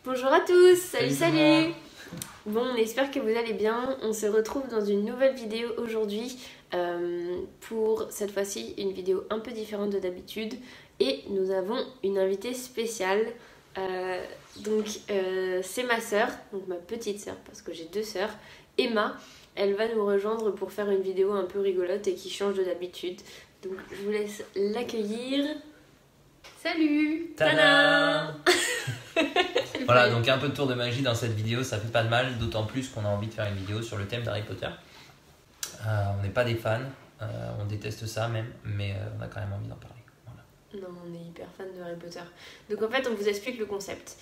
Bonjour à tous, salut. Tout le monde. Bon, on espère que vous allez bien. On se retrouve dans une nouvelle vidéo aujourd'hui pour cette fois-ci une vidéo un peu différente de d'habitude. Et nous avons une invitée spéciale. C'est ma sœur, donc ma petite sœur parce que j'ai deux sœurs, Emma. Elle va nous rejoindre pour faire une vidéo un peu rigolote et qui change de d'habitude. Donc je vous laisse l'accueillir. Salut! Tada. Voilà, donc un peu de tour de magie dans cette vidéo, ça fait pas de mal, d'autant plus qu'on a envie de faire une vidéo sur le thème d'Harry Potter. On n'est pas des fans, on déteste ça même, mais on a quand même envie d'en parler. Voilà. Non, on est hyper fan de Harry Potter. Donc en fait, on vous explique le concept.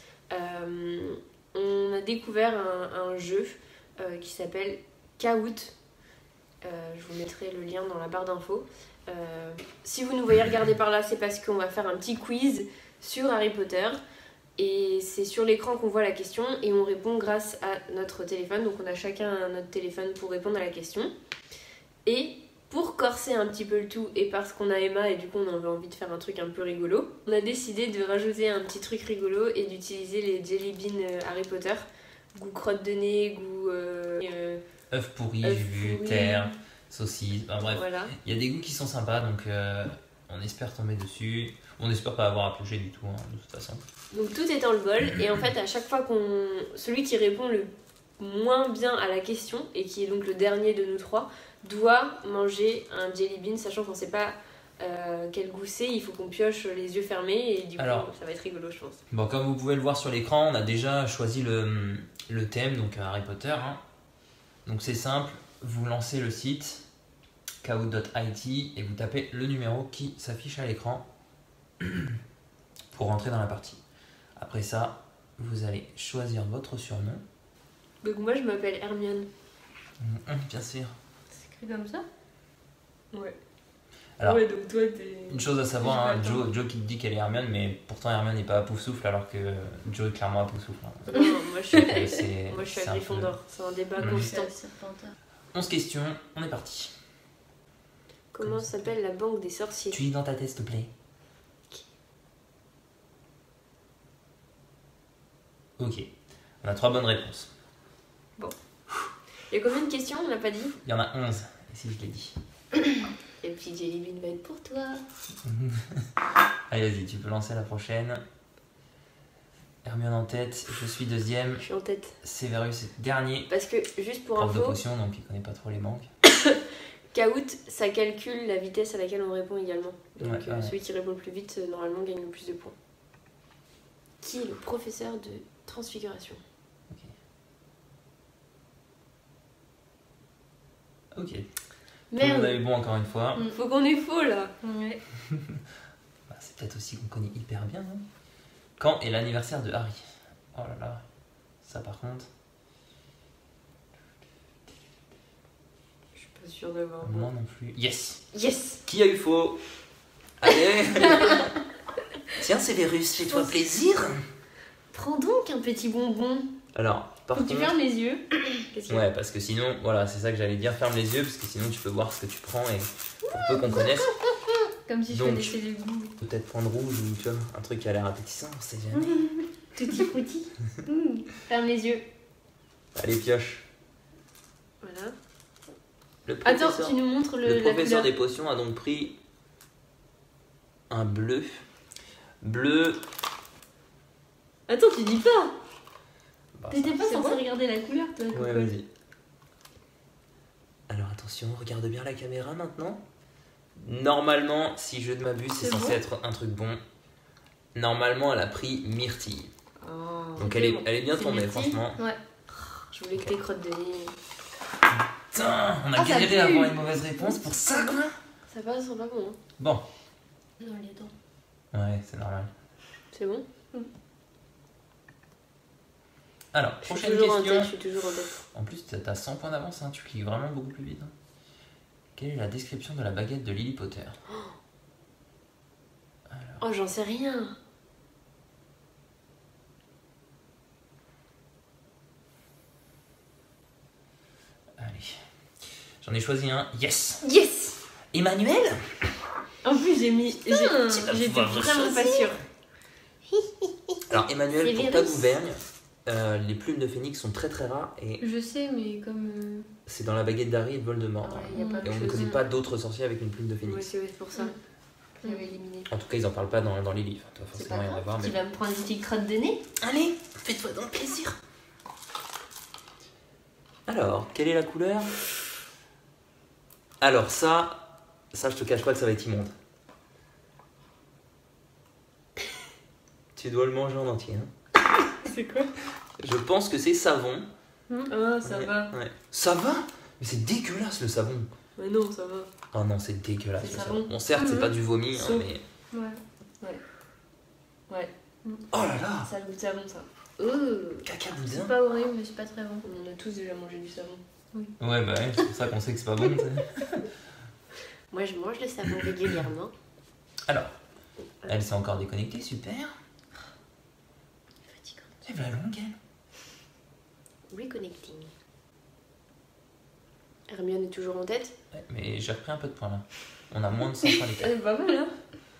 On a découvert un jeu qui s'appelle Kahoot. Je vous mettrai le lien dans la barre d'infos. Si vous nous voyez regarder par là, c'est parce qu'on va faire un petit quiz sur Harry Potter. Et c'est sur l'écran qu'on voit la question et on répond grâce à notre téléphone. Donc on a chacun notre téléphone pour répondre à la question. Et pour corser un petit peu le tout et parce qu'on a Emma et du coup on avait envie de faire un truc un peu rigolo, on a décidé de rajouter un petit truc rigolo et d'utiliser les Jelly Beans Harry Potter. Goût crotte de nez, goût... œuf pourri, j'ai vu, terre, saucisse, enfin bref. Voilà. Il y a des goûts qui sont sympas, donc on espère tomber dessus. On espère pas avoir à piocher du tout, hein, de toute façon. Donc tout est dans le bol et en fait à chaque fois celui qui répond le moins bien à la question et qui est donc le dernier de nous trois doit manger un jelly bean, sachant qu'on sait pas quel goût c'est, il faut qu'on pioche les yeux fermés et du coup ça va être rigolo je pense. Bon, comme vous pouvez le voir sur l'écran, on a déjà choisi le thème, donc Harry Potter. Hein. Donc c'est simple, vous lancez le site kahoot.it et vous tapez le numéro qui s'affiche à l'écran pour rentrer dans la partie. Après ça, vous allez choisir votre surnom. Donc moi je m'appelle Hermione. Bien sûr. C'est écrit comme ça? Ouais. Alors, ouais, donc toi t'es... une chose à savoir, hein, Joe qui te dit qu'elle est Hermione, mais pourtant Hermione n'est pas à Poufsouffle alors que Joe est clairement à Poufsouffle. Hein. Non, moi je suis à Gryffondor, c'est un débat constant. 11 questions, on est parti. Comment s'appelle la banque des sorciers? Tu lis dans ta tête s'il te plaît. Ok, on a 3 bonnes réponses. Bon. Il y a combien de questions, on l'a pas dit? Il y en a 11, ici je l'ai dit. Et puis Jelly Bean va être pour toi. Allez, vas-y, tu peux lancer la prochaine. Hermione en tête, je suis deuxième. Je suis en tête. Severus est dernier. Parce que, juste pour prof de info, potion, donc il connaît pas trop les manques. Kahoot, ça calcule la vitesse à laquelle on répond également. Donc Ouais. celui qui répond le plus vite, normalement, gagne le plus de points. Qui est le professeur de transfiguration? Ok. Tout le Merde, monde a eu bon encore une fois. faut qu'on ait faux là. Ouais. Bah, c'est peut-être aussi qu'on connaît hyper bien. Hein. Quand est l'anniversaire de Harry? Oh là là. Ça par contre. Je suis pas sûre d'avoir Moi non plus. Yes! Yes. Qui a eu faux? Allez! Tiens, Severus, fais-toi plaisir! Prends donc un petit bonbon. Alors, par Faut que tu contre. fermes les yeux. Qu'est-ce qu'il y a? Ouais, parce que sinon, voilà, c'est ça que j'allais dire, ferme les yeux, parce que sinon tu peux voir ce que tu prends et pour peu qu'on connaisse, Comme si je Donc. connaissais le goût. peut-être prendre rouge ou tu vois, un truc qui a l'air appétissant, on sait jamais. Tutti frutti. Ferme les yeux. Allez, pioche. Voilà. Le Attends, professeur, tu nous montres le la professeur couleur. des potions a donc pris un bleu. Bleu. Attends, tu dis pas. Bah, T'étais pas C'est censé bon regarder la couleur, toi. ouais, Coco. vas-y. Alors attention, regarde bien la caméra maintenant. Normalement, si je ne m'abuse, c'est C'est censé bon être un truc bon. Normalement, elle a pris myrtille. Oh, Donc c'est elle bon. est bien C'est tombée, myrtille. franchement. Ouais. Je voulais que tes crottes de nez. Putain, on a Ah, ça galéré à pue. avoir une mauvaise réponse pour ça, quoi. Ça passe, c'est pas bon. Hein. Bon. Dans les dents. Ouais, c'est normal. C'est bon? Alors, Je suis prochaine toujours en question. tête, je suis toujours en tête. En plus, t'as 100 points d'avance, hein, tu cliques vraiment beaucoup plus vite. Hein. Quelle est la description de la baguette de Lily Potter? Oh, j'en sais rien. Allez. J'en ai choisi un. Yes! Yes. Emmanuel? En plus, j'ai mis. tu vas J'étais pouvoir vraiment pas choisir. sûre. Alors, Emmanuel, C'est pour ta virus. gouverne, les plumes de phénix sont très très rares et Je sais, mais comme. c'est dans la baguette d'Harry et de Voldemort. Ouais, il y a pas Et on ne de connaît chose. pas d'autres sorciers avec une plume de Ouais, phénix. c'est pour ça. Mm. J'avais éliminé. En tout cas, ils en parlent pas dans les livres. Toi, C'est forcément, pas il y en a voir. grave. Mais... Tu vas me prendre une petite crotte de nez? Allez, fais-toi donc plaisir. Alors, quelle est la couleur? Alors ça, je te cache pas que ça va être immonde. Tu dois le manger en entier. Hein. C'est quoi? Je pense que c'est savon. Ah, ça va. Ouais. Ça va? Mais c'est dégueulasse le savon. Mais non, ça va. Oh non, c'est dégueulasse C'est le savon. savon. Bon, certes, c'est pas du vomi, hein, Sauf. mais... Ouais. Oh là là! Ça goûte savon, ça. Caca C'est boudin. pas horrible, mais c'est pas très bon. On a tous déjà mangé du savon. Ouais, bah ouais, c'est pour ça qu'on sait que c'est pas bon. Moi, je mange le savon régulièrement. Alors, elle s'est encore déconnectée, super. Fatigante. Elle va longue, elle. Reconnecting. Hermione est toujours en tête. Ouais, mais j'ai repris un peu de points là. On a moins de 100 points les Elle est pas mal, hein?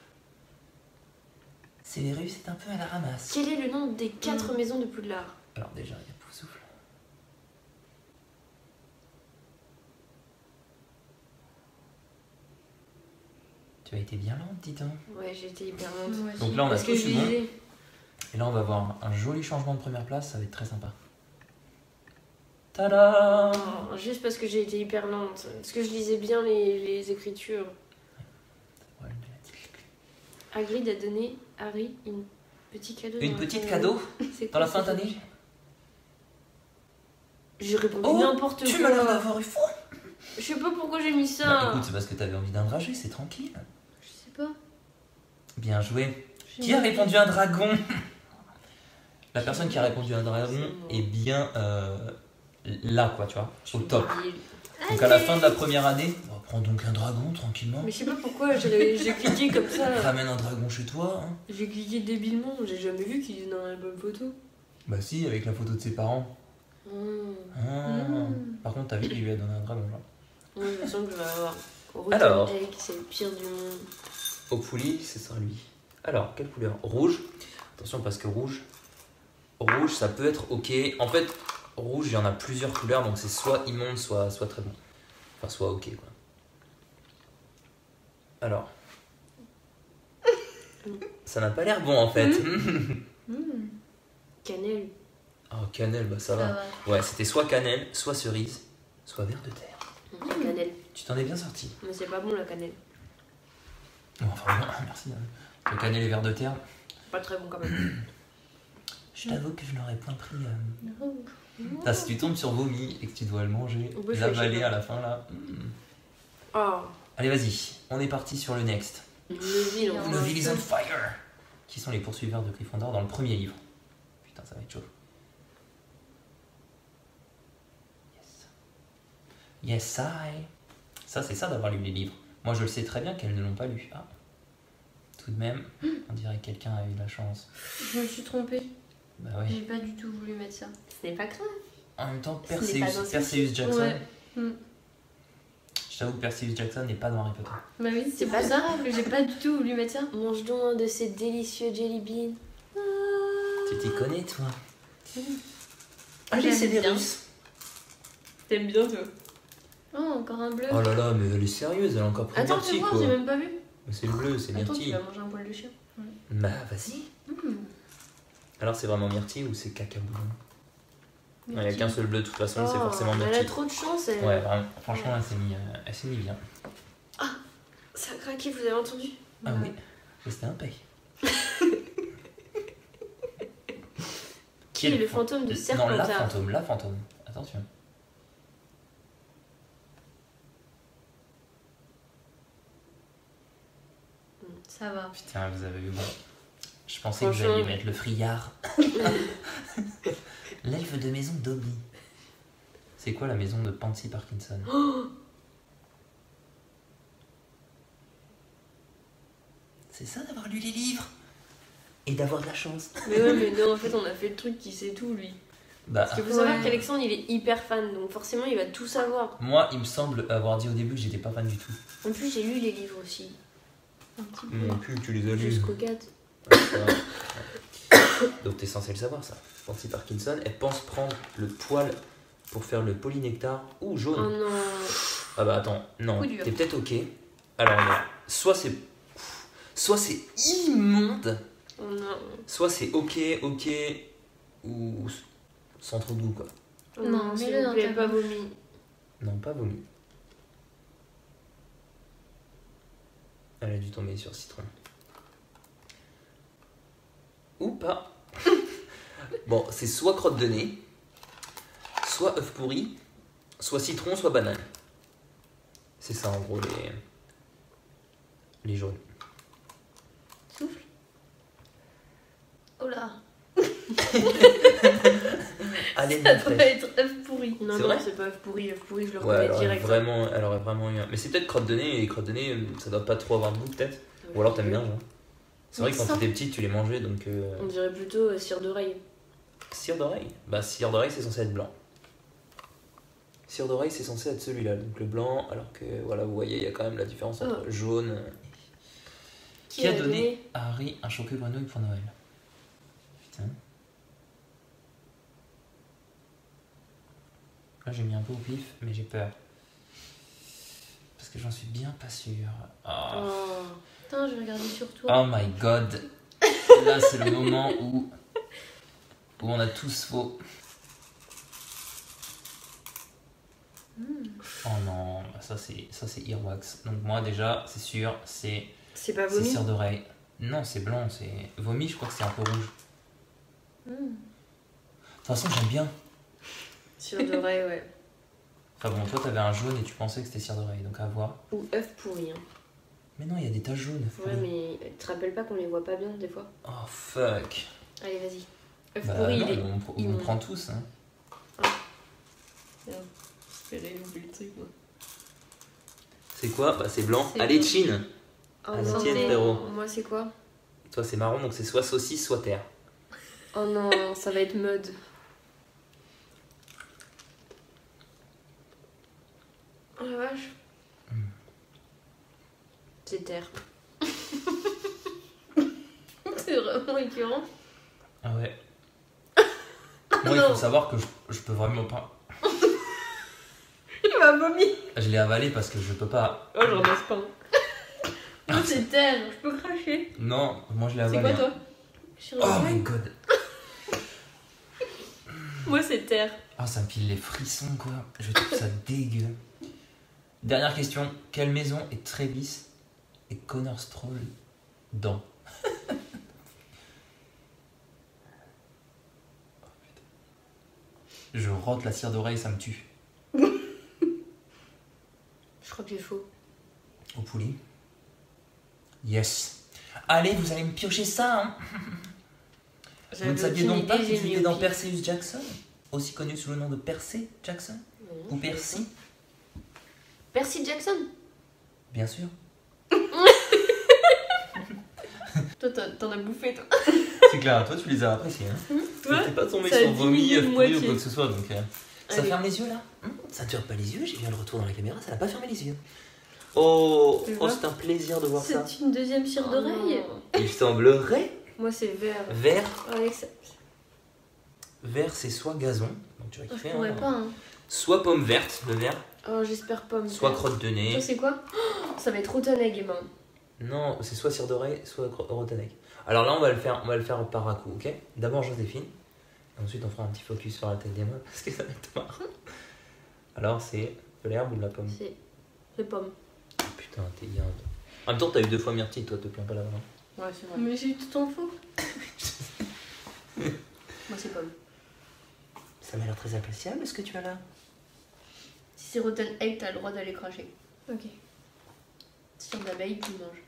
Severus est un peu à la ramasse. Quel est le nom des 4 maisons de Poudlard? Alors déjà, il y a Poufsouffle. Tu as été bien lente, dis donc. Ouais, j'ai été hyper lente. Moi aussi. Donc là, on a Parce tout que je eu bon. lisais. Et là, on va avoir un joli changement de première place, ça va être très sympa. Tada! Oh, juste parce que j'ai été hyper lente. Parce que je lisais bien les écritures. Hagrid a donné à Harry une petite cadeau. Une dans la petite fin cadeau C'est dans quoi, la fin c'est d'année? J'ai répondu Oh, n'importe quoi. tu m'as l'air d'avoir eu faux! Je sais pas pourquoi j'ai mis ça. Bah écoute, c'est parce que t'avais envie d'un dragé, c'est tranquille. Je sais pas. Bien joué. J'ai Qui a mis- répondu un dragon? La personne qui a répondu un dragon C'est moi. est bien là, quoi, tu vois, au top. Débile. Donc à la fin de la première année, bah, prends donc un dragon tranquillement. Mais je sais pas pourquoi j'ai cliqué comme ça. Ramène un dragon chez toi. Hein. J'ai cliqué débilement. J'ai jamais vu qu'il était dans la bonne photo. Bah si, avec la photo de ses parents. Ah. Par contre, t'as vu qu'il lui a donné un dragon, genre. Moi, je sens que je vais avoir. Alors. Rotten Egg, c'est le pire du monde. Hopefully, ce sera lui. Alors, quelle couleur? Rouge. Attention parce que rouge, ça peut être ok. En fait, rouge, il y en a plusieurs couleurs, donc c'est soit immonde, soit très bon. Enfin, soit ok, quoi. Alors. Ça n'a pas l'air bon, en fait. Cannelle. Oh, cannelle, bah ça Ça va. va. Ouais, c'était soit cannelle, soit cerise, soit verre de terre. La cannelle. Tu t'en es bien sorti. Mais c'est pas bon la cannelle. Bon, enfin, bon, merci. Hein. Le cannelle et verre de terre, Pas très bon quand même. je t'avoue que je n'aurais point pris. Rouge. Ah, si tu tombes sur vomi et que tu dois le manger, On peut l'avaler faire à la fin là. Oh. Allez, vas-y, on est parti sur le next. Neville, Oh, Neville is feu. on fire. Qui sont les poursuiveurs de Gryffondor dans le premier livre? Putain, ça va être chaud. Yes. Yes, I. Ça, c'est ça d'avoir lu les livres. Moi, je le sais très bien qu'elles ne l'ont pas lu. Ah. Tout de même, on dirait que quelqu'un a eu de la chance. Je me suis trompée. Bah ouais. J'ai pas du tout voulu mettre ça. Ce n'est pas grave. En même temps, Ce n'est pas un Perseus Jackson. Ouais. Je t'avoue que Perseus Jackson n'est pas dans Harry Potter. Bah oui, C'est c'est pas pas ça que j'ai pas du tout voulu mettre ça. Mange donc un de ces délicieux jelly beans. Tu t'y connais, toi? Allez, c'est bien. T'aimes bien toi? Oh, encore un bleu. Oh là là, mais elle est sérieuse, elle a encore pris Attends, Myrtille, tu vois, quoi. j'ai même pas vu. Mais c'est le bleu, c'est Attends, tu Myrtille. vas manger un poil de chien. Bah, vas-y. Alors, c'est vraiment Myrtille ou c'est cacaboulon? Il n'y a qu'un seul bleu, de toute façon, c'est forcément Elle a Myrtille. trop de chance. Elle. Ouais, vraiment, franchement, elle s'est mis bien. Ça a craqué, vous avez entendu? Ah oui, c'était un paye. Qui est le fantôme de Non, la Serpentard? fantôme. Attention. Ça va. Putain, vous avez eu bon. Je pensais que vous Franchement. alliez mettre le friard. L'elfe de maison Dobby. C'est quoi la maison de Pansy Parkinson? C'est ça d'avoir lu les livres et d'avoir de la chance. Mais ouais, mais non, en fait, on a fait le truc qui sait tout, lui. Bah, Parce qu'il faut savoir Ouais. qu'Alexandre, il est hyper fan, donc forcément, il va tout savoir. moi, il me semble avoir dit au début que j'étais pas fan du tout. En plus, j'ai lu les livres aussi. Un petit peu. Non plus, tu les as lus. Jusqu'au 4. Donc t'es censé le savoir ça. Nancy Parkinson, elle pense prendre le poil pour faire le polynectar ou jaune. Oh non. Ah bah attends, non, Coup dur. t'es peut-être ok. Alors il y a soit c'est immonde, Oh non. soit c'est ok, ou sans trop de goût quoi. Oh Non, s'il mets-le vous dans plaît, ta pas bouche. vomi. Non, pas vomi. Elle a dû tomber sur citron. Ou pas. Bon, c'est soit crotte de nez, soit œuf pourri, soit citron, soit banane. C'est ça en gros les jaunes. Souffle. Oh là. Allez, Ça mon doit fraîche. être œuf pourri. Non, C'est non, vrai c'est pas œuf pourri, je le Ouais, reconnais elle aurait direct. vraiment eu un. Mais c'est peut-être crotte de nez, et crotte de nez, ça doit pas trop avoir de goût peut-être. Ou alors t'aimes bien, genre. C'est vrai que quand Ça. t'étais petit, tu les mangeais donc. On dirait plutôt cire d'oreille. Cire d'oreille. Bah, cire d'oreille, c'est censé être blanc. Cire d'oreille, c'est censé être celui-là, donc le blanc, alors que voilà, vous voyez, il y a quand même la différence entre jaune. Qui a donné à Harry un chocolat grenouille pour Noël? Putain. Là, j'ai mis un peu au pif, mais j'ai peur. Parce que j'en suis bien pas sûr. Ah. Oh. Putain, je vais regarder sur toi. Oh my god. Là, c'est le moment où on a tous faux. Oh non, ça c'est Earwax. Donc moi déjà, c'est sûr, c'est C'est pas vomi. cire d'oreille. Non, c'est blanc, c'est vomi, je crois que c'est un peu rouge. Mm. De toute façon, j'aime bien. Cire d'oreille, ouais. Enfin bon, toi t'avais un jaune et tu pensais que c'était cire d'oreille, donc à voir. Ou œuf pourri. Hein. Mais non, il y a des taches jaunes. Ouais, mais tu te rappelles pas qu'on les voit pas bien des fois? Oh fuck. Allez, vas-y. Œuf Bah pourri, non, il est. on immonde. prend tous. Hein. J'avais oublié le truc, moi. C'est quoi? Bah c'est blanc. C'est Allez, blanc. chin. Oh À la non. tienne, frérot. Moi, c'est quoi? Toi c'est marron, donc c'est soit saucisse, soit terre. Oh non, ça va être mode. Oh la vache. C'est terre. C'est vraiment écœurant. Ah ouais. Moi, il faut savoir que je peux vraiment pas. Il m'a vomi. Je l'ai avalé parce que je peux pas. Oh, j'en laisse pas. Moi, c'est terre, je peux cracher. Non, moi je l'ai C'est avalé. quoi, toi? Cire Oh d'oreille. my god. Moi, c'est terre. Ah, ça me file les frissons quoi. Je trouve ça dégueu. Dernière question. Quelle maison est Travis et Connor Stroll dans? Je rote la cire d'oreille, ça me tue. Je crois que j'ai faux. Au poulet. Yes. Allez, vous allez me piocher ça, hein. Vous ne saviez donc pas qu'il vivait dans Perseus Jackson, aussi connu sous le nom de Percy Jackson ou Percy? Percy Jackson. Bien sûr. Toi, t'en as bouffé, toi. C'est clair, toi tu les as appréciés. Hein. Toi, T'es pas tombé ça a sur vomi, diminué de œuf pourri ou moitié. quoi que ce soit, donc ça Allez. ferme les yeux là. Ça ne ferme pas les yeux, j'ai bien le retour dans la caméra, ça n'a pas fermé les yeux. Oh, Tu oh vois c'est un plaisir de voir ça. C'est une deuxième cire d'oreille. Oh. Il semblerait Moi, c'est vert. vert. Alex. Vert c'est soit gazon, donc tu vas Je kiffer, pourrais hein. pas, hein. Soit pomme verte, le vert, Oh, j'espère pomme. soit vert. crotte de nez. Toi, c'est quoi? Oh, ça va être rotten egg, Emma. Non, c'est soit cire d'oreille, soit rotanek. Alors là, on va le faire par à coup, ok? D'abord Joséphine, et ensuite on fera un petit focus sur la tête d'Emma parce que ça va être marrant. Alors, c'est de l'herbe ou de la pomme? C'est pomme. Oh, putain, t'es bien. En même temps, t'as eu 2 fois Myrtille, toi, te plains pas là-bas. Ouais, c'est vrai. Mais j'ai eu tout en faux. Moi, c'est pomme. Ça m'a l'air très appréciable ce que tu as là. Si c'est rotten egg, t'as le droit d'aller cracher. Ok. Cire d'abeille, tu manges.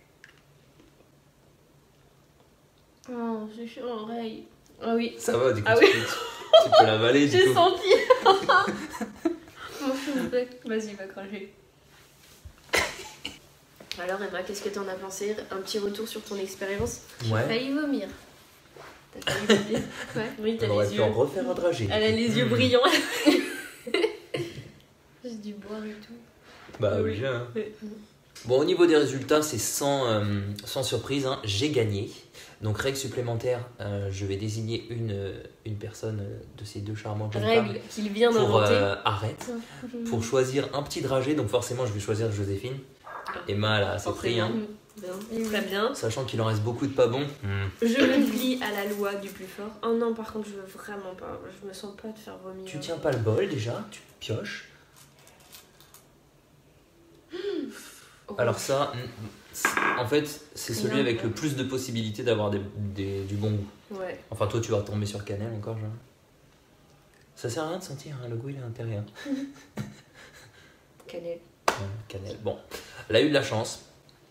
Oh, c'est sur l'oreille. Ah oui. Ça va, du coup, Ah tu, oui. tu peux l'avaler, du J'ai coup. senti. Mon s'il vous plaît. Vas-y, va cracher. Alors, Emma, qu'est-ce que t'en as pensé? Un petit retour sur ton expérience? Ouais. Failli vomir. T'as failli vomir? Ouais. Oui, t'as On aurait les pu en yeux. refaire un dragée. Elle a les yeux brillants. J'ai dû boire et tout. Bah oui, hein. Bon, au niveau des résultats, c'est sans surprise, hein. J'ai gagné. Donc règle supplémentaire, je vais désigner une personne de ces deux charmantes jeunes Règle femmes qu'il vient pour d'inventer. arrête, pour choisir un petit dragé. Donc forcément je vais choisir Joséphine. Emma là c'est pris, hein. Très bien. Sachant qu'il en reste beaucoup de pas bons. Je me plie à la loi du plus fort. Oh non, par contre, je veux vraiment pas. Je me sens pas de faire vomir. Tu tiens pas le bol déjà, tu pioches. Oh. Alors ça, en fait, c'est celui Non, avec ouais. le plus de possibilités d'avoir du bon goût. Ouais. Enfin toi tu vas tomber sur cannelle encore, genre. Ça sert à rien de sentir, hein, le goût il est à l'intérieur. Cannelle. Cannelle. Bon, elle a eu de la chance.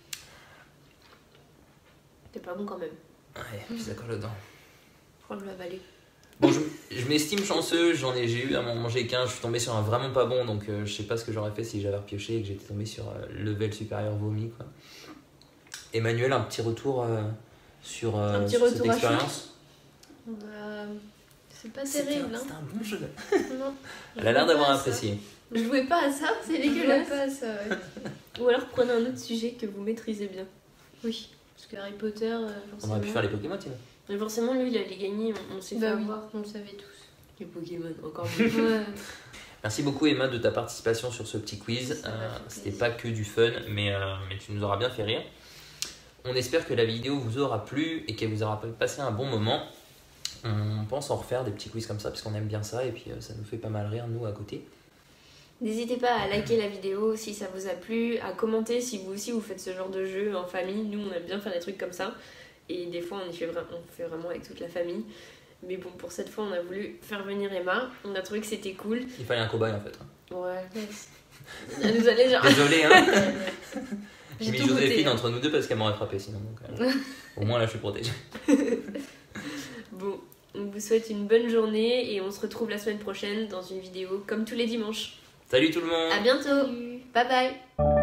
T'es pas bon quand même. Ouais, puis ça colle dedans. Je crois que je vais avaler. Bon, je m'estime chanceux, j'ai eu à m'en manger qu'un, je suis tombé sur un vraiment pas bon, donc je sais pas ce que j'aurais fait si j'avais repioché et que j'étais tombé sur level supérieur vomi, quoi. Emmanuel, un petit retour sur, petit sur retour cette à expérience. C'est pas terrible, hein. C'était un bon jeu. Non. Elle a l'air d'avoir Je jouais pas à ça. apprécié. Je jouais pas à ça, c'est dégueulasse. Je jouais pas à ça, ouais. Ou alors prenez un autre sujet que vous maîtrisez bien. Oui, parce que Harry Potter, On forcément. aurait pu faire les Pokémon, tiens. Mais forcément, lui, il allait gagner, on sait Bah faire oui, voir. on le savait tous. Les Pokémon, encore plus. Ouais. Merci beaucoup Emma de ta participation sur ce petit quiz. Ça m'a fait C'était plaisir. pas que du fun, mais tu nous auras bien fait rire. On espère que la vidéo vous aura plu et qu'elle vous aura passé un bon moment. On pense en refaire des petits quiz comme ça parce qu'on aime bien ça et puis ça nous fait pas mal rire nous à côté. N'hésitez pas à liker la vidéo si ça vous a plu, à commenter si vous aussi vous faites ce genre de jeu en famille. Nous, on aime bien faire des trucs comme ça. Et des fois, on fait vraiment avec toute la famille. Mais bon, pour cette fois, on a voulu faire venir Emma. On a trouvé que c'était cool. Il fallait un cobaye en fait. Ouais. Elle nous allait genre... Désolé hein. J'ai J'ai mis tout Joséphine goûté, hein. entre nous deux parce qu'elle m'aurait frappé sinon. Donc, au moins là je suis protégé. Bon, on vous souhaite une bonne journée et on se retrouve la semaine prochaine dans une vidéo comme tous les dimanches. Salut tout le monde. À bientôt. Bye bye.